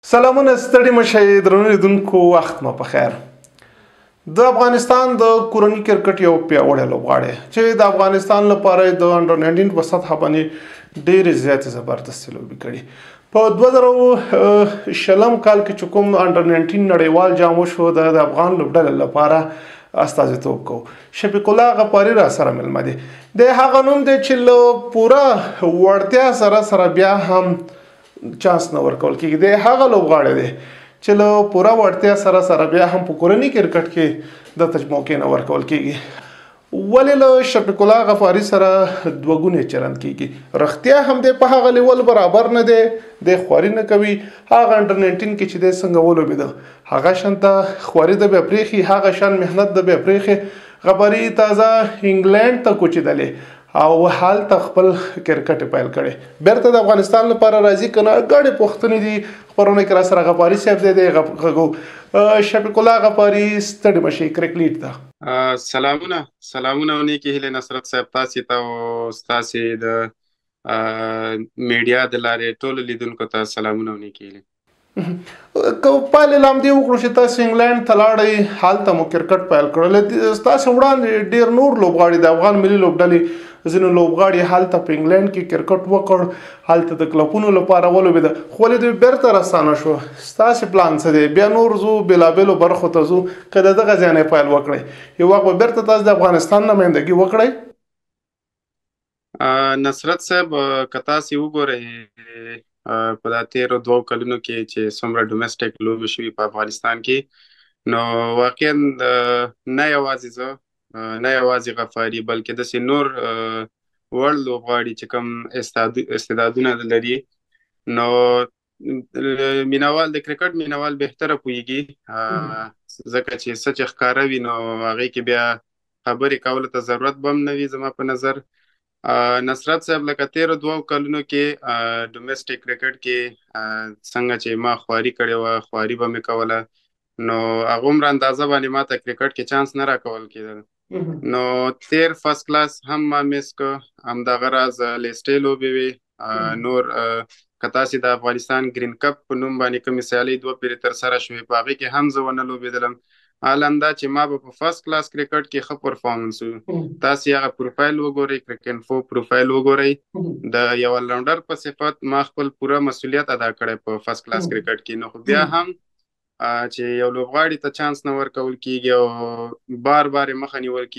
سلامونه ستړي مشي درنو لیدونکو وخت مو په خیر. د افغانستان د کورني کرکټ یو پیاوړی لوبغاړی چې د افغانستان لپاره د انډر 19 په سطح باندې ډېرې زیاتې زبردستې لوبې کړي. په 2020 کال کې چې کوم انډر 19 نړیوال جام وشو د افغان لوبډلې لپاره استازیتوب کو. شفیق الله غفاری را سره ملمه دي. د هغه نوم دی چې له پوره وړتیا سره بیا هم چانس نه ورکول کېږي. د هغه لوبغاړی دی چې له پوره وړتیا سره بیا هم په کورني کرکټ کې د موقع نه ورکول کېږي. ولې له شفیق الله غفاری سره دوه ګونې چلند کېږي؟ رښتیا هم دی په هغه لیول برابر نه دی، د خواري نه کوي. هغه انډر 19 کې چې دی څنګه ولوبېده هغه شان ته خواري د بیا پرېښي، هغه شان محنت د بیا پرېښي. غفاری تازه انګلند ته کوچېدلی او هلته خپل کرکټ پیل کړي. بیرته د افغانستان لپاره راځي کنه ګډې پوښتنې دي خبرونه کې را سره غفاری صاحب دی غږو. شفیق الله غفاری ستړي مشي کرکټ ته سلامونه او نیکی هیله نصرت صاحب تاسې ته او ستاسې د میډیا د لارې ټولو لیدونکو ته سلامونه او نیکی هیله. که پایلې لامدې وکړو چې تاسو انګلند ته لاړئ، هلته مو کرکټ پیل کړل. ستاسو وړاندې ډېر نور لوبغاړي د افغان ملي لوبډلې ځینې لوبغاړي هلته په انګلند کې کرکټ وکړ، هلته د کلبونو لپاره ولوبېده، خو ولې دوی بیرته راستانه شو؟ ستاسو پلان څه دی؟ بیا نور ځو بېلابېلو برخو ته ځو که د دغه ځای نه پیل وکړئ یو وخت به بیرته تاسو د افغانستان نمایندګي وکړئ؟ نصرت صاحب که تاسې وګورئ په دا تیرو 2 کلونو کې چې څومره ډومېسټک لوبې شوي په افغانستان کې، نو واقعا نه یوازې زه نه یوازې غفاري بلکې داسې نور وړ لوبغاړي چې کوم استعدادونه لري، نو مینوال د کرکټ مینوال بهتره پوهیږي ځکه چې څه چې ښکاره وي نو هغې کې بیا خبرې کولو ته ضرورت به هم نه وي زما په نظر. نصرت صاحب لکه تیرو 2 کلونو کې ډومېسټک کرکټ کې څنګه چې ما خواري کړې وه، خواري به مې کوله، نو هغومره اندازه باندې ما ته کرکټ کې چانس نه راکول کېدل. نو تیر فرست کلاس هم ما میس کو، همدغه راز لیسټې لوبې وې. نور که تاسې د افغانستان ګرین کپ په نوم باندې کومې سیالۍ 2 پیرې ترسره شوې په هغې کې هم زه ونه لوبېدلم. حال همدا چې ما به په فرست کلاس کرکټ کې ښه پرفارمنس و. تاسې هغه پروفایل وګورئ، کرکټ پروفایل وګورئ، د یو راونډر په صفت ما خپل پوره مسؤلیت ادا کړی په فرست کلاس کرکټ کې. نو خو بیا هم چې یو لوبغاړي ته چانس نه ورکول کېږي او بار یې مخه نیول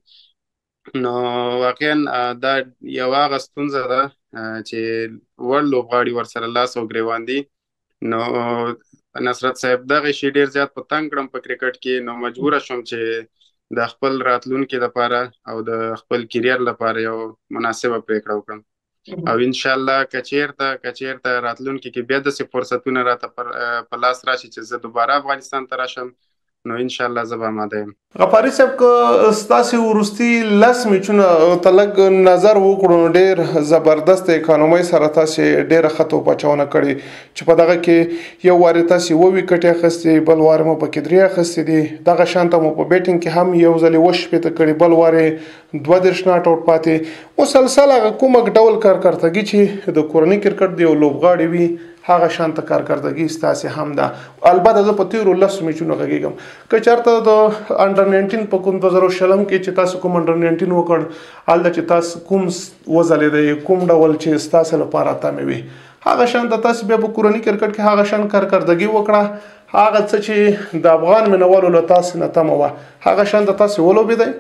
کېږي، نو واقعا دا یو هغه ستونزه ده چې وړ لوبغاړي ورسره لاس او ګریوان دي. نو نصرت صاحب دغه شی ډیر زیات په تنګ کړم په کرکټ کې، نو مجبوره شوم چې د خپل راتلونکي لپاره او د خپل کیریر لپاره یو مناسبه پریکړه وکړم. او ان شاء الله که چیرته راتلونکي کې بیا داسې فرصتونه راته په لاس راشي چې زه دوباره افغانستان ته راشم، نو ان شاء الله زه به آماده یم. غفاري صاحب که ستاسې وروستي 10 میچونه ته لږ نظر وکړو نو ډېر زبردست اکانومۍ سره تاسې ډېره ښه توپاچونه کړې چې په دغه کې یو وارې تاسې 2 ویکټې اخیستې، بل وارې مو پکې 3 اخیستې دي. دغه شانته مو په بیټینګ کې هم یو ځلې 7 شپېته کړي، بل وارې 32 ناټ آوټ پاتې. مسلسل هغه کومه ډول کارکردګي چې د کورني کرکټ د یو لوبغاړي وي هغه شانته کارکردګي ستاسې هم ده. البته زه په تیرو 10 میچونو غږیږم که چېرته د انډر 19 په کوم 2020 کې چې تاسو کوم انډر 19 وکړ هلته چې تاسو کوم وځلېدئ، کوم ډول چې ستاسو لپاره تمې وي، هغه شانته تاسو بیا په کورني کرکټ کې هغه شان کارکردګي وکړه، هغه څه چې د افغان مینوالو له تاسو نه تمه وه هغه شانته تاسو ولوبېدئ.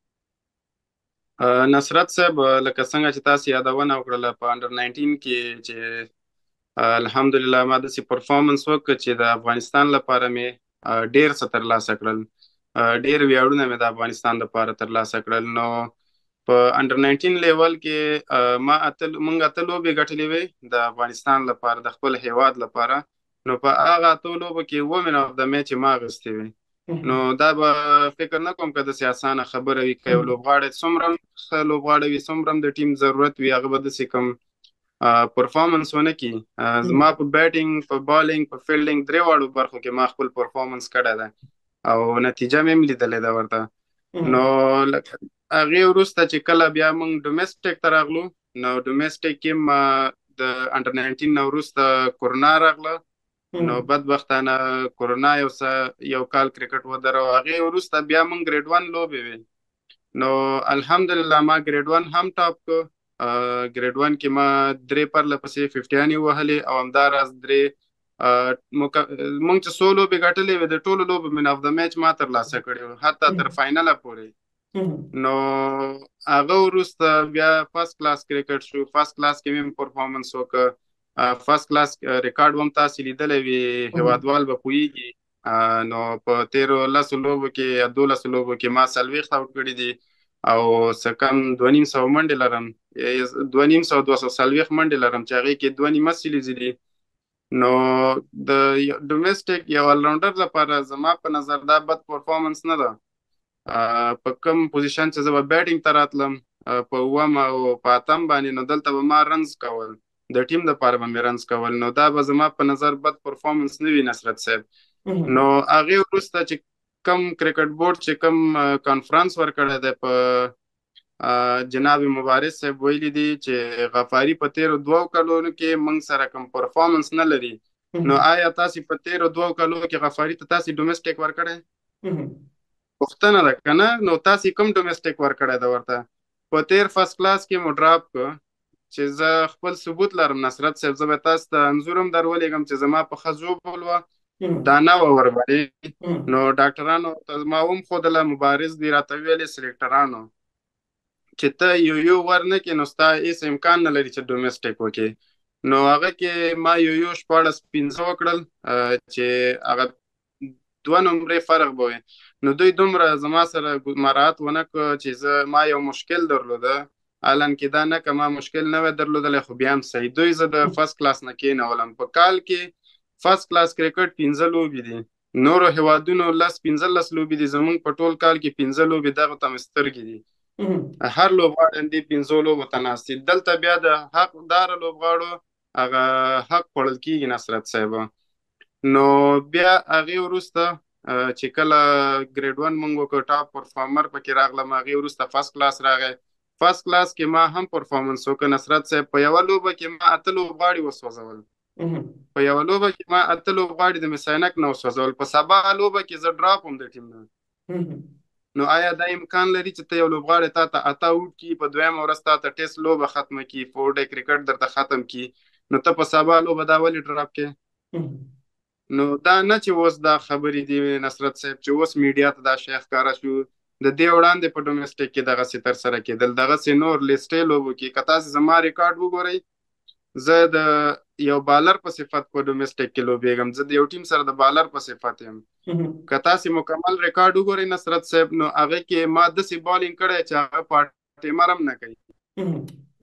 نصرت صاحب لکه څنګه چې تاسو یادونه وکړله په انډر 19 کې چې الحمدلله ما داسې پرفارمنس وکړ چې د افغانستان لپاره مې ډېر څه ترلاسه کړل، ډېر ویاړونه مې د افغانستان لپاره ترلاسه کړل. نو په انډر 19 لیول کې موږ 8 لوبې ګټلې وې د افغانستان لپاره، د خپل هیواد لپاره. نو په هغه 8 لوبو کې 7 مین اف د میچ ما اخیستې وې. نو دا به فکر نه کوم که داسې اسانه خبره وي که یو لوبغاړی څومره ښه لوبغاړی وي، څومره د ټیم ضرورت وي، هغه به داسې کوم پرفارمنس ونه کړي. زما په بیټینګ، په بالینګ، په فیلډینګ 3 واړو برخو کې ما خپل پرفارمنس کړی ده او نتیجه مې هم لیدلې ده ورته. نو هغې وروسته چې کله بیا موږ ډومېسټک ته راغلو، نو ډومېسټک کې د انډر 19 نه وروسته کورونا راغله نو بدبختانه کورونا یو کال کرکټ ودرو، هغه وروسته بیا مونږ ګریډ 1 لوبې وې. نو الحمدلله ما ګریډ 1 هم ټاپ کو. ګریډ 1 کې ما 3 پرله پسې 50 وهلې او همداراز 3 مونږ چې سو لوبې ګټلې وې د ټولو لوبو مین اف د میچ ما ترلاسه کړی و حتی تر فاینله پورې. نو هغه وروسته بیا فرست کلاس کرکټ شو. فرست کلاس کې مې پرفارمنس وکړ. فرست کلاس ریکارډ هم تاسو لیدلی وي، هیوادوال به پوهیږي. نو په 13 لوبو کې یا 12 لوبو کې ما 40 آوټ کړي دي او څه کم 250 منډې لرم، 240 منډې لرم چې هغې کې 2 سیریزې دي. نو د ډومېسټک یو الراونډر لپاره زما په نظر دا بد پرفارمنس نه ده. په کوم پوزیشن چې زه به بیټینګ ته راتلم په 9 او په 8 باندې، نو دلته به ما رنز کول، د ټیم لپاره به مې رنز کول، نو دا به زما په نظر بد پرفارمنس نه وي نصرت صاحب. نو هغې وروسته چې کم کرکټ بورډ چې کم کانفرنس ورکړی دی په جناب مبارز صاحب ویلي دي چې غفاري په 13 کلونو کې موږ سره کم پرفارمنس نه لري. نو آیا تاسو په 13 کلونو کې غفاري ته تاسو ډومېسټک ورکړی؟ پوښتنه ده که نه؟ نو تاسو کوم ډومېسټک ورکړی ده ورته؟ په 13 فرست کلاس کې مو ډراپ کړ چې زه خپل ثبوت لرم نصرت صاحب، زه به تاسو ته انځور هم درولېږم چې زما په ښه ژوبل وه دا نه وه ورباندې. نو ډاکټرانو ته ما هم ښودله، مبارز دي راته ویلې سلیکټرانو چې ته یو ور نه کړې نو ستا هېڅ امکان نه لري چې ډومېسټک وکړې. نو هغه کې ما یو 14-15 وکړل چې هغه 2 نمرې فرق به وي. نو دوی دومره زما سره مراعات ونه کړ چې ما یو مشکل درلوده، الان کې دا نه که ما مشکل نه وی درلودلی خو بیا هم صحیح. دوی زه د فرست کلاس نه کېنولم. په کال کې فرست کلاس کرکټ 15 لوبې دي، نورو هیوادونو 10-15 لوبې دي، زمونږ په ټول کال کې 15 لوبې، دغه ته مې سترګې دي. هر لوبغاړی دې 15 لوبو ته ناست دي. دلته بیا د حقداره لوبغاړو هغه حق خوړل کېږي نصرت صاحب. نو بیا هغې وروسته چې کله ګریډ 1 مونږ وکړو ټاپ پرفارمر پکې راغلم، هغې وروسته فرست کلاس راغی. فرست کلاس کې ما هم پرفارمنس وکړ نصرت صاحب. په یوه لوبه کې ما 8 لوبغاړي وسوځول، په یوه لوبه کې ما 8 لوبغاړي د مساینک نه وسوځول، په سبا لوبه کې زه ډراپ هم د ټیم نه. نو آیا دا امکان لري چې ته یو لوبغاړی تا ته 8 آوټ کړي، په دویمه ورځ تا ته ټیسټ لوبه ختمه کړي، 4 ډے کرکټ درته ختم کړي، نو ته په سبا لوبه دا ولې ډراپ کړې؟ نو دا نه چې اوس دا خبرې دي نصرت صاحب چې اوس میډیا ته دا شی ښکاره شو. د دې وړاندې په ډومېسټک کې دغسې ترسره کېدل، دغسې نور لیسټې لوبو کې که تاسې زما ریکارډ وګورئ، زه د یو بالر په صفت په ډومېسټک کې لوبېږم، زه د یو ټیم سره د بالر په صفت یم. که تاسې مکمل ریکارډ وګورئ نصرت صاحب، نو هغه کې ما داسې بالینګ کړی چې هغه پارټیمر هم نه کوي،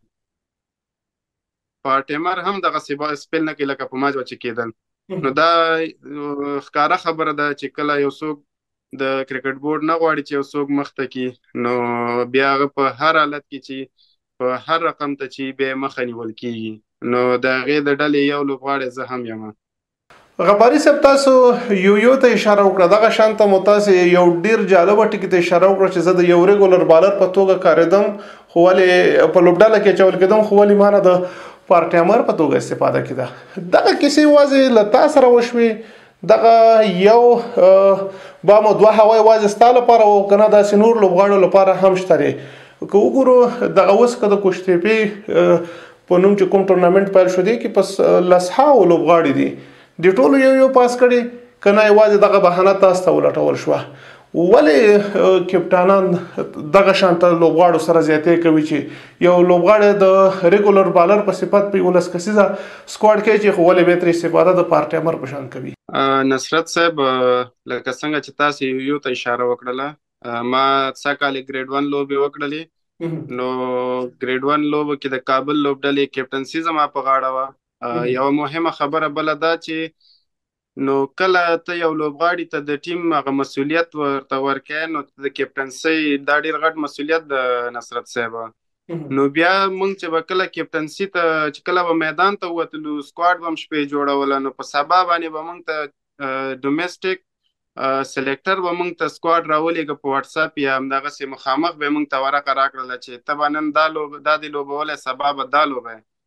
پارټیمر هم دغسې سپیل نه کوي لکه په ما چې کېدل. نو دا ښکاره خبره ده چې کله یو څوک د کرکټ بورډ نه غواړي چې یو څوک مخته کړي، نو بیا هغه په هر حالت کې چې په هر رقم ته چې بیا مخه نیول کېږي. نو د هغې د ډلې یو لوبغاړی زه هم یم. غباري صاحب تاسو یو ته اشاره وکړه، دغه شان ته مو تاسې یو ډیر جالبه ټکي ته اشاره وکړه چې زه د یو ریګولر بالر په توګه کارېدم، خو ولې په لوبډله کې اچول کېدم، خو ولې ما نه د پارټیمر په توګه استفاده کېده. دغه کیسې یوازې له تا سره وشوې، دغه یو بام او 2 هوا یوازې ستا لپاره و که نه داسې نور لوبغاړو لپاره هم شته دی؟ که وګورو دغه اوس که د کوشتېپې په نوم چې کوم ټورنامنټ پیل شو دی کې په 10 لوبغاړي دي، د ټولو یو پاس کړي که نه یوازې دغه بهانه تاسو ته ولټول شوه؟ ولې کپټانان دغه شانته لوبغاړو سره زیاتې کوي چې یو لوبغاړی د ریګولر بالر په صفت په 11 کسیزه سکواډ کې چې خو ولې به ترې استفاده د پارټیمر په شان کوي؟ نصرت صاحب لکه څنګه چې تاسو یو ته اشاره وکړله، ما څه کال ګریډ 1 لوبې وکړلې. نو ګریډ 1 لوبو کې د کابل لوبډلې کیپټنسي زما په غاړه وه. یو مهمه خبره بله دا چې نو کله ته یو لوبغاړي ته د ټیم هغه مسؤلیت ورته ورکړې، نو د کیپټنسۍ دا ډېر غټ مسؤلیت د نصرت صاحب. نو بیا موږ چې به کله کیپټنسي ته چې کله به میدان ته ووتلو، سکواډ به هم شپې جوړوله، نو په سبا باندې به موږ ته ډومېسټک سلیکټر به موږ ته سکواډ راولېږه په وټساپ، یا همدغسې مخامخ به موږ ته ورقه راکړله چې ته به نن دا دې لوبولی، سبا به دا لوبه.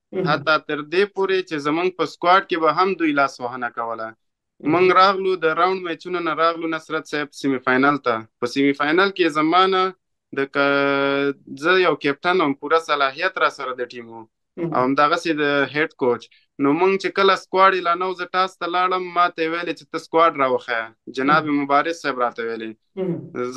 حتی تر دې پورې چې زمونږ په سکواډ کې به هم دوی لاس وهنه کوله. مونږ راغلو د راوند میچونو نه راغلو نصرت صاحب سیمی فاینل ته. په سیمی فاینل کې زمانه زه یو کیپټن هم، پوره صلاحیت را سره د ټیم وو او همدغسې د هیډ کوچ. نو مونږ چې کله سکواډ اعلانو زه ټاس ته لاړم، ما ته یې ویلې چې ته سکواډ راوښیه. جناب مبارز صاحب راته ویلې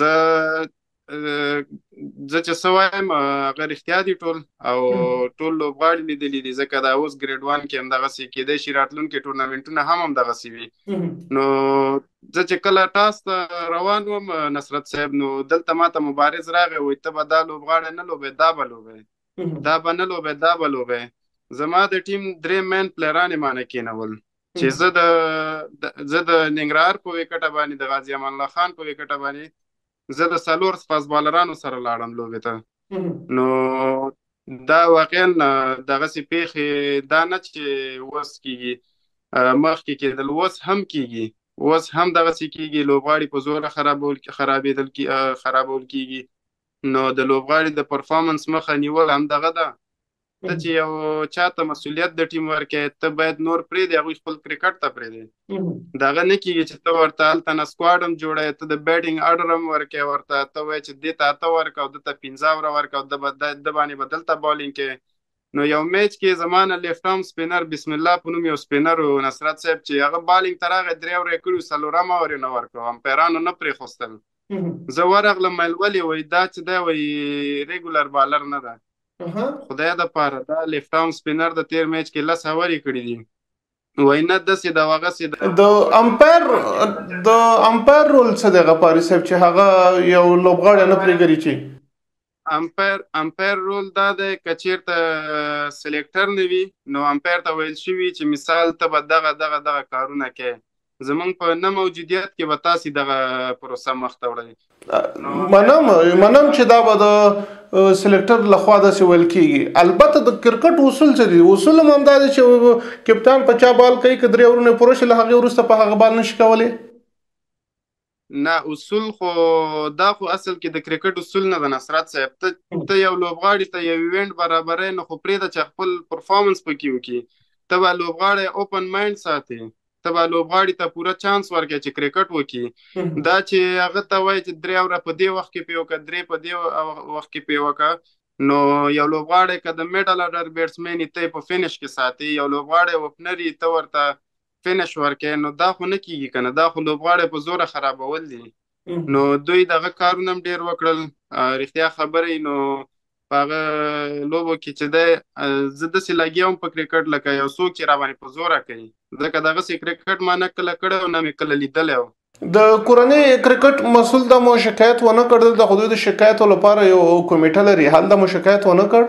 زه چې څه وایم هغه رښتیا دي ټول، او ټول لوبغاړي لیدلي دي، ځکه دا اوس ګریډ 1 کې همدغسې کیدای شي راتلونکي ټورنمنټونه هم همدغسې وي. نو زه چې کله ټاس ته روان وم نصرت صاحب، نو دلته ماته مبارز راغی، وایي ته به دا لوبغاړی نه لوبې، دا به لوبې، دا به نه لوبې، دا به لوبې. زما د ټیم 3 مین پلیران یې مانه کېنول، چې زه د ننګرهار په وکټه باندې، د غازي امان الله خان په وکټه باندې، زه د 4 فاست بالرانو سره لاړم لوبې ته. نو دا واقعا دغسې پیښې دا نه چې اوس کېږي، مخکې کېدل، اوس هم کېږي، اوس هم دغسې کېږي. لوبغاړي په زوره خرابول کېږي. نو د لوبغاړي د پرفارمنس مخه نیول هم دغه ده. ته چې یو چاته مسؤلیت د ټیم ورکې، ته باید نور پرېږدې، هغوی خپل کرکټ ته پرېږدې. دغه نه کېږي چې ته ورته هلته نه سکواډ هم جوړوې، ته د بیټینګ اډر هم ورکې ورته، ته وایې چې دې ته 8 ورکه او ده ته 15 اوره ورکه او ده باندې به دلته بالینګ کوې. نو یو میچ کې زما نه لیفټ آرم سپینر بسم الله په نوم یو سپینر و نصرت صاحب، چې هغه بالینګ ته راغی، 3 اوره یې کړي، 4 اوره یې نه ورکړو، امپیرانو نه پرېښوستل. زه ورغلم، ویل ولې؟ وایي دا چې دی وایي ریګولر بالر نه ده. خدای د پاره دا لیفټ آرم سپینر د تیر میچ کې 10 اورې کړي دي. وایي نه داسې د هغسې د امپایر رول څه دی غفاري صاحب، چې هغه یو لوبغاړی نه پرېږدي چې امپایر رول دا دی، که چېرته سلیکټر نه وي نو امپایر ته ویل شوي چې مثال ته به دغه کارونه کوي، زمونږ په نه موجودیت کې به تاسې دغه پروسه مخ ته وړئ. منم چې دا به د سلیکټر لخوا داسې ویل کېږي. البته د کرکټ اصول څه دي؟ اصول هم همدا دی چې کپتان په چا بال کوي، که 3 اورونه پوره شي، له هغې وروسته په هغه بال نشي کولی. نه اصول خو دا خو اصل کې د کرکټ اصول نه ده نصرت صاحب. ته یو لوبغاړي ته یو ایونټ برابرې، نو خو پرېږده چې خپل پرفارمنس پکې وکړي. ته به لوبغاړی اوپن مایند ساتې، ته به لوبغاړي ته پوره چانس ورکړې چې کرکټ وکړي. دا چې هغه ته وایي چې 3 اوره په دې وخت کې پې وکړه، 3 په دې وخت کې پې وکړه، نو یو لوبغاړی که د میډل اډر بیټسمین یې ته یې په فینش کې ساتي، یو لوبغاړی اوپنر یې ته ورته فینش ورکړې، نو دا خو نه کېږي که نه، دا خو لوبغاړی په زوره خرابول دي. نو دوی دغه کارونه هم ډېر وکړل، رښتیا خبرې. نو په هغه لوبو کې چې دی زه داسې لګیا وم په کرکټ لکه یو څوک چې راباندې په زوره کوي، ځکه دغسې کرکټ ما نه کله کړی او نه مې کله لیدلی و. د کورنۍ کرکټ مسؤل د مو شکایت ونه کړ؟ د خو دوی د شکایتو لپاره یو کمیټه لري، هل د مو شکایت ونه کړ؟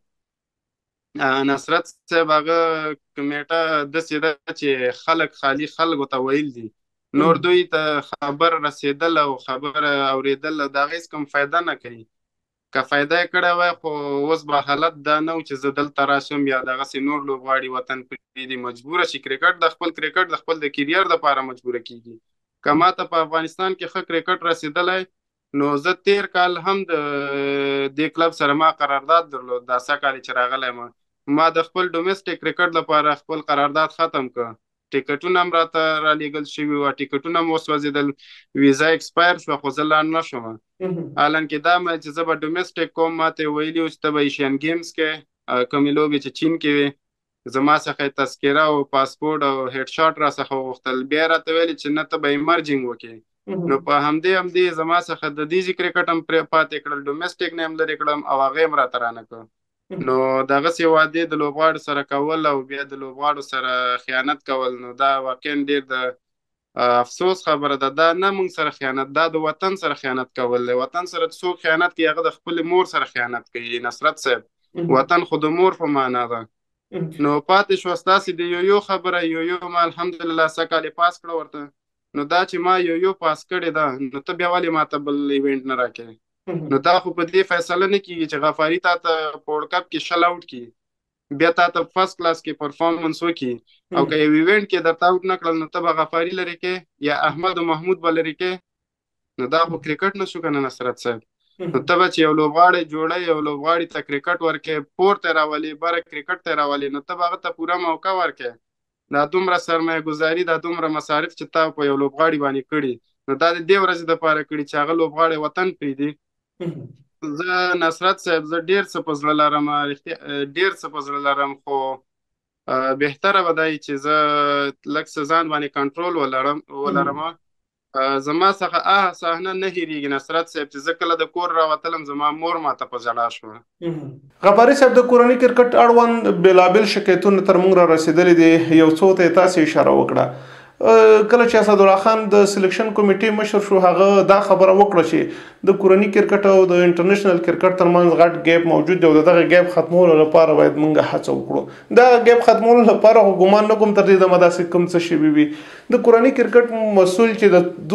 نصرت صاحب هغه کمیټه داسې ده چې خلک خالي خلکو ته ویل دي، نور دوی ته خبر رسېدل او خبر اورېدل د هغې هېڅ کوم فایده نه کوي. که فایده یې کړی وای خو اوس به حالت دا نه و چې زه دلته راشم یا دغسې نور لوبغاړي وطن پرېږدي، مجبوره شي کرکټ د خپل د کیریر دپاره مجبوره کېږي. که ما ته په افغانستان کې ښه کرکټ رسېدلی، نو زه تیر کال هم د دې کلب سره ما قرارداد درلود، دا 7 کال چې راغلی ما د خپل ډومېسټک کرکټ لپاره خپل قرارداد ختم کړ. ټیکټونه هم راته رالیږل شوي وو، ټیکټونه هم وسوځېدل، ویزا ایکسپایر شوه، خو زه لاړ نه شوم. حالانکې دا چې زه به ډومېسټک کوم، ما ته یې ویلي وو چې ته به ایشین گیمز کې کومې لوبې چې چین کې وي، زما څخه یې تذکره او پاسپورټ او هیډ شاټ را څخه وغوښتل. بیا یې راته ویلې چې نه ته به ایمرجنګ وکړې. نو په همدې زما څخه د دیزي کرکټ هم پاتې کړل، ډومېسټک نه هم لرې کړم او هغې هم راته رانه کړ. نو دغسې وعدې د لوبغاړو سره کول او بیا د لوبغاړو سره خیانت کول، نو دا واقعا ډېر د افسوس خبره ده. دا نه موږ سره خیانت، دا د وطن سره خیانت کول دی. وطن سره څوک خیانت کوي هغه د خپلې مور سره خیانت کوي نصرت صاحب. وطن خو د مور په معنا ده. نو پاتې شوه ستاسې د یو خبره، یو ما الحمدلله 7 کال پاس کړه ورته. نو دا چې ما یو پاس کړې ده، نو ته بیا ولې ما ته بل ایونټ نه راکوې؟ نو دا خو په دې فیصله نه کېږي چې غفاري تا ته په ورلډ کپ کې 6 آوټ کړي، بیا تا ته فرست کلاس کې پرفارمنس وکړي، او که یو ایونټ کې درته آوټ نه کړل، نو ته به غفاري لرې کې یا احمد او محمود به لرې کې. نو دا خو کرکټ نه شو که نه نصرت صاحب؟ نو ته به چې یو لوبغاړی جوړی یو لوبغاړي ته کرکټ ورکې پورته راولي بره کرکټ ته راولي نو ته به هغه ته پوره موقع ورکې دا دومره سرمایه ګذاري دا دومره مصارف چې تا په یو لوبغاړي باندې کړي نو دا د دې ورځې دپاره کړي چې هغه لوبغاړی وطن پرېږدي زه نصرت صاحب زه ډېر څه په زړه لرم ډېر څه په زړه لرم خو بهتره به دی چې زه لږ څه ځان باندې کنټرول ولرم زما څخه صحنه نه هېرېږي نصرت صاحب چې زه کله د کور راوتلم زما مور ماته په ژړا شوه غفاري صاحب د کورني کرکټ اړوند بېلابېل شکایتونه تر موږ را رسېدلي دي یو څو ته یې تاسې اشاره وکړه کله چې اسدالله خان د سلیکشن کمیټې مشر شو هغه دا خبره وکړه چې د کورني کرکټ او د انټرنیشنل کرکټ ترمنځ غټ ګیپ موجود دی او دغه ګیپ ختمولو لپاره باید موږ هڅه وکړو دا ګیپ ختمولو لپاره خو ګمان نه کوم تر دې دمه داسې کوم څه شوي وي د کورني کرکټ مسؤل چې د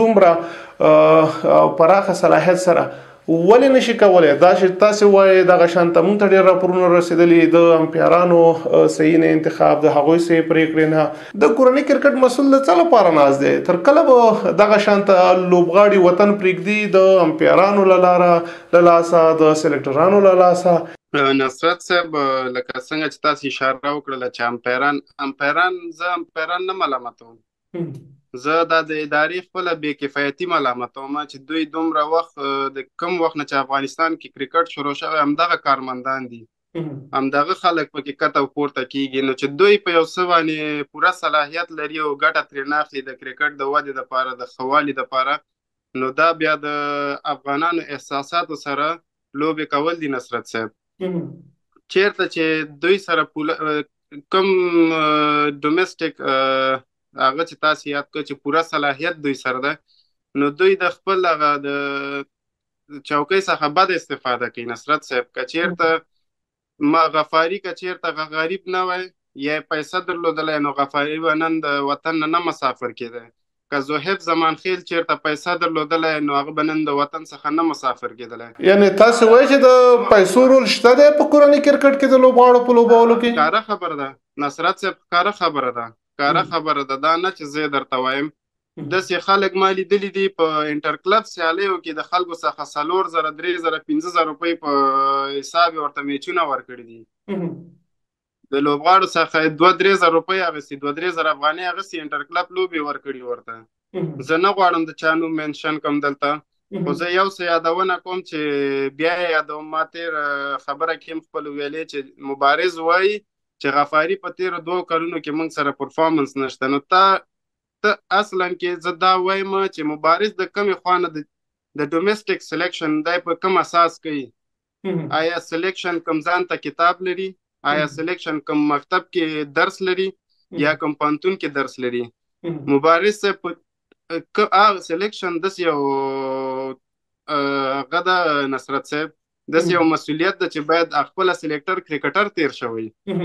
دومره پراخه صلاحیت سره ولې نشي کولی دا چې تاسې وایي دغه شانته موږ ته ډېر راپورونه رسېدلي د امپیرانو صحیح نه انتخاب د هغوی صحیح پرېکړې نه د کورني کرکټ مسؤل د څه لپاره ناست دی تر کله به دغه شانته لوبغاړي وطن پرېږدي د امپیرانو له لاسه د سلیکټرانو له لاسه نصرت صاحب لکه څنګه چې تاسو اشاره وکړله چې امپیران زه امپیران نه ملامتوم زه دا د ادارې خپله بې کفایتي ملامتوم چې دوی دومره وخت د کم وخت نه چې افغانستان کې کرکټ شروع شوی همدغه کارمندان دي همدغه خلک پکې کته او پورته کیږي نو چې دوی په یو څه باندې پوره صلاحیت لري او ګټه ترې ناخلي د کرکټ د ودې دپاره د ښه والي دپاره نو دا بیا د افغانانو احساساتو سره لوبې کول دي نصرت صاحب چیرته چې دوی سره کم ډومسټک هغه چې تاسو یاد کړئ چې پوره صلاحیت دوی سره ده نو دوی د خپل هغه د چوکۍ څخه بد استفاده کوي نصرت صاحب که چیرته غفاري که چیرته غریب نه وای یا پیسه درلودلی نو غفاري به نن د وطن نه مسافر کېده که زهیب زمانخیل چیرته پیسه درلودلی نو هغه به نن د وطن څخه نه مسافر کېدلی یعنې تاسو وایئ چې د پیسو رول شته دی په کورني کرکټ کې د لوبغاړو په لوبولو کې ښکاره خبره ده نصرت صاحب ښکاره خبره ده دا نه چې زه درته وایم داسې خلک ما لیدلي دي په انټر کلب سیالیو کې د خلکو څخه 4,000 3,000 5,000 روپۍ په حساب ورته میچونه ورکړي دي د لوبغاړو څخه 2-3,000 روپۍ اخیستي 2-3,000 افغانۍ اخیستي انټر کلب لوبې ورکړي ورته زه نه غواړم د چا نوم منشن کوم دلته خو زه یو څه یادونه کوم چې بیا یې یادوم ما تېر خبره کې هم خپل ویلې چې مبارز وایي چې غفاري په تیرو 2 کلونو کې موږ سره پرفارمنس نشته نو ته اصلا کې زه دا وایم چې مبارز د کمې خوا نه د ډومسټک سلیکشن دی په کوم اساس کوي آیا سلیکشن کوم ځان ته کتاب لري آیا سلیکشن کوم مکتب کې درس لري یا کوم پانتون کې درس لري مبارز په سلیکشن داسې یو غدا نصرت صاحب داسې یو مسؤلیت ده چې باید خپله سلیکټر کرکټر تیر شوی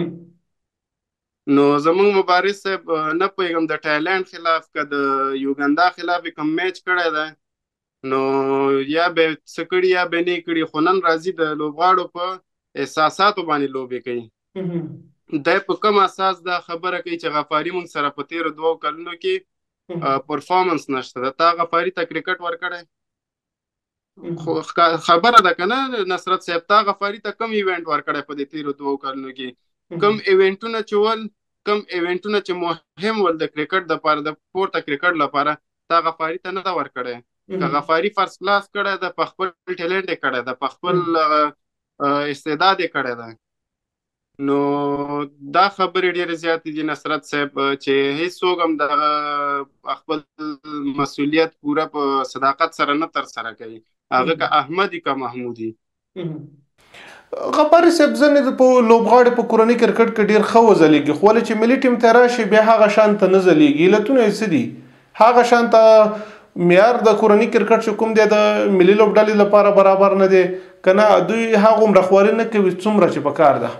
نو زمونږ مبارز صاحب نه پوهېږم د تایلنډ خلاف که د یوګندا خلاف یې کوم میچ کړی دی نو یا به څه کړي یا به نه کړي خو نن راځي د لوبغاړو په احساساتو باندې لوبې کوي دی په کوم اساس دا خبره کوي چې غفاري مونږ سره په تیرو 2 کلونو کې پرفارمنس نشته ده تا غفاري ته کرکټ ورکړی خو خبره ده که نه نصرت صاحب تا غفاري ته کم ایونټ ورکړی په دې تیرو 2 کلونو کې کم ایونټونه چې مهم ول د کرکټ دپاره د پورته کرکټ لپاره تا غفاري ته نه ده ورکړی که غفاري فرست کلاس کړی ده په خپل ټیلنټ یې کړی ده په خپل استعداد یې کړی ده نو دا خبرې ډېرې زیاتې دي نصرت صاحب چې هیڅوک هم د خپل مسؤلیت پوره په صداقت سره نه ترسره کوي هغه که احمدي که محمودي غفاري صاحب ځنې په لوبغاړي په کورني کرکټ کې ډېر ښه وځلیږي خو ولې چې ملي ټیم ته راشي بیا هغه شان ته نه ځلیږي علتونه یې څه دي هغه شان ته معیار د کورني کرکټ چې کوم دی د ملي لوبډلې لپاره برابر نه دی که نه دوی هغومره خواري نه کوي څومره چې پکار ده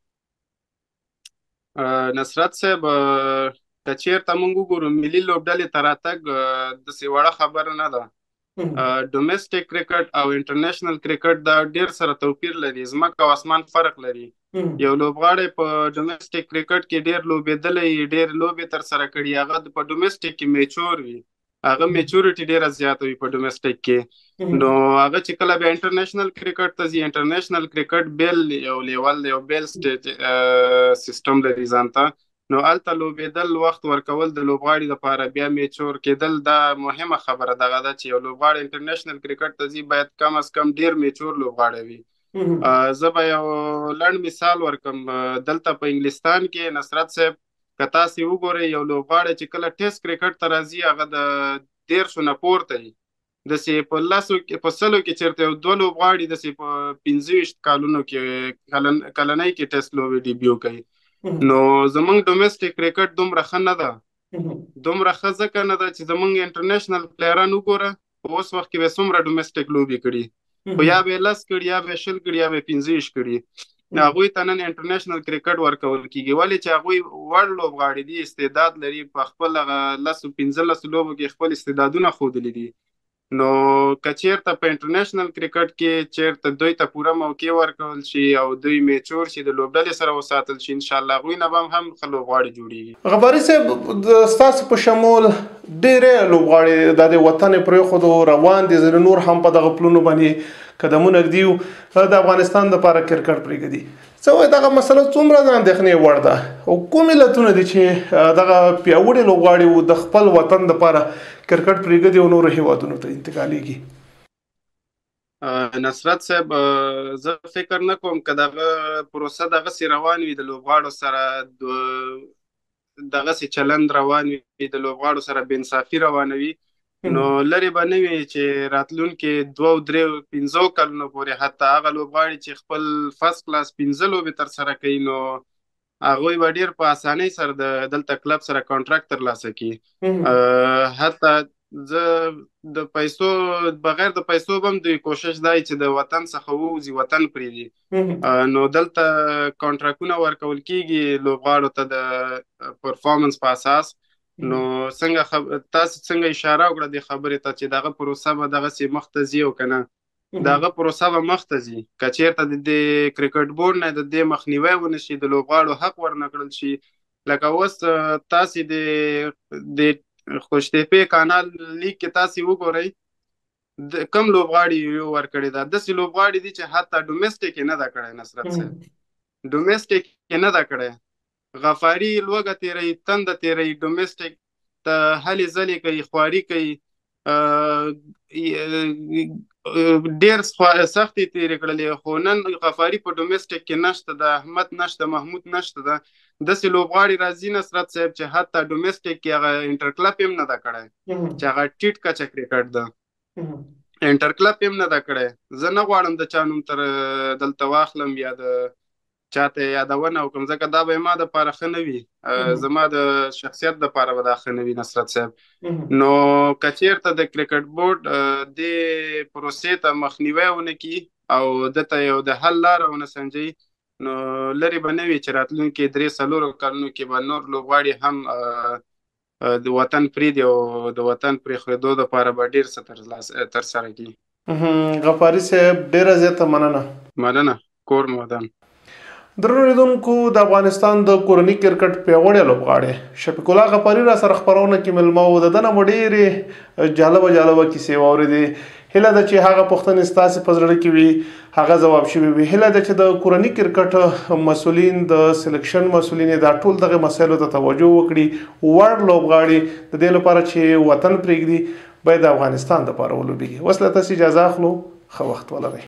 نصرت صاحب که چېرته موږ وګورو ملي لوبډلې ته راتګ داسې وړه خبره نه ده ډومسټک کرکټ او انټرنیشنل کرکټ دا ډیر سره توپیر لري ځمکه او اسمان فرق لري یو لوبغاړی په ډومسټک کرکټ کې ډیر لوبېدلی ډیر لوبې تر سره کړي هغه په ډومسټک کې میچور وي هغه میچورټي ډیره زیاته وي په ډومېسټک کې. نو هغه چې کله به انټرنیشنل کرکټ ته ځي، انټرنیشنل کرکټ بیل یو لیول یو بیل سټیج سیستم لري ځانته. نو هلته لوبېدل، وخت ورکول د لوبغاړي لپاره، بیا میچور کېدل، دا مهمه خبره دغه ده چې یو لوبغاړی انټرنیشنل کرکټ ته ځي باید کم از کم ډیر میچور لوبغاړی وي. زه به یو لنډ مثال ورکم. دلته په انګلستان کې نصرت صاحب که تاسې وګورئ، یو لوبغاړی چې کله ټیسټ کرکټ ته راځي هغه د 13 نه پورته وي. داسې په 100 کې چېرته یو 2 لوبغاړي داسې په 25 کالونو کې کلنۍ کې ټیسټ لوبې ډیبیو کوي. نو زمونږ ډومېسټک کرکټ دومره ښه نه ده، دومره ښه ځکه نه ده چې زمونږ انټرنیشنل پلیران وګوره په اوس وخت کې به څومره ډومېسټک لوبې کړي، خو یا به یې 10 کړي، یا به یې 20 کړي، یا به یې 25 کړي. هغوی ته نن انټرنیشنل کرکټ ورکول کیږي، ولې چې هغوی وړ لوبغاړي دي، استعداد لري، په خپل هغه 10-15 لوبو کې خپل استعدادونه ښودلي دي. نو که چېرته په انټرنیشنل کرکټ کې چېرته دوی ته پوره موقع ورکول شي او دوی میچور شي، د لوبډلې سره وساتل شي، انشاءالله هغوی نه به هم ښه لوبغاړي جوړېږي. غباري صاحب، ستاسو په شمول ډېرې لوبغاړي د وطن یې پرېښودو روان دي، ځینې نور هم په دغه پلونو باندې قدمونه ږدي د افغانستان دپاره کرکټ پرېږدي. څه وایي دغه مسله څومره د اندېښنې وړ ده، او کوم علتونه دي چې دغه پیاوړي لوبغاړي د خپل وطن دپاره کرکټ پرېږدي او نورو هیوادونو ته انتقالېږي؟ نصرت صاحب، زه فکر نه کوم که دغه پروسه دغسې روان وي، د لوبغاړو سره دغسې چلند روان وي، د لوبغاړو سره بېانصافي روانه وي، نو لرې به نه وي چې راتلونکي 2-3-5 کلونو پورې حتی هغه لوبغاړي چې خپل فرست کلاس 15 لوبې ترسره کوي، نو هغوی به ډېر په اسانۍ سره د دلته کلب سره کانټراکټ ترلاسه کړي. حتی زه د پیسو بغیر د پیسو به هم دوی کوشش دی چې د وطن څخه ووځي، وطن پرېږدي. نو دلته کانټراکټونه ورکول کېږي لوبغاړو ته د پرفارمنس په اساس. نو تاسې څنګه اشاره وکړه دې خبرې ته چې دغه پروسه به دغسې مخ ته ځي او که نه، دغه پروسه به مخ ته ځي. که چېرته د دې کرکټ بورډ نه د دې مخنیوی ونه شي، د لوبغاړو حق ورنه کړل شي، لکه اوس تاسې د خوشتېپې کانال لیګ کې تاسې وګورئ کم لوبغاړي ورکړې ده. داسې لوبغاړي دي چې حتی ډومېسټک یې نه ده کړی. نصرت صاحب، ډومېسټک یې نه ده کړی. غفاري لوږه تېروي، تنده تېروي، ډومېسټک ته هلې ځلې کوي، خواري کوي، ډېر سختې تېرې کړلې. خو نن غفاري په ډومېسټک کې نشته ده، احمد نشته، محمود نشته ده. داسې لوبغاړي راځي نصرت صاحب چې حتی ډومېسټک کې هغه انټر کلب هم نه ده کړی، چې هغه ټیټ کچه کرکټ ده، انټر کلب هم نه ده کړی. زه نه غواړم د چا نوم تر دلته واخلم یا د چاته یادونه وکړم، ځکه دا به ما دپاره ښه نه وي، زما د شخصیت دپاره به دا ښه نه وي. نصرت صاحب، نو که چېرته د کرکټ بورډ دې پروسې ته مخنیوی ونه کړي او دته یو د حل لاره ونه سنجوي، نو لرې به نه وي چې راتلونکي 3-4 کلونو کې به نور لوبغاړي هم د وطن پرېږدي او د وطن پرېښودو دپاره به ډېر څه ترسره کړي. غفاري صاحب، ډېره زیاته مننه. کور مو ودان. درنو لیدونکو، د افغانستان د کورني کرکټ پیاوړی لوبغاړی شفیق الله غفاري را سره خپرونه کې مېلمه و. د ده نه مو ډېرې جالبه کیسې واورېدې. هیله ده چې هغه پوښتنې ستاسې په زړه کې وي هغه ځواب شوي وي. هیله ده چې د کورني کرکټ مسؤلین، د سلیکشن مسؤلین دا ټول دغه مسایلو ته توجه وکړي. وړ لوبغاړي د دې لپاره چې وطن پرېږدي باید د افغانستان دپاره ولوبېږي. اوس له تاسې اجازه اخلو. ښه وخت ولرئ.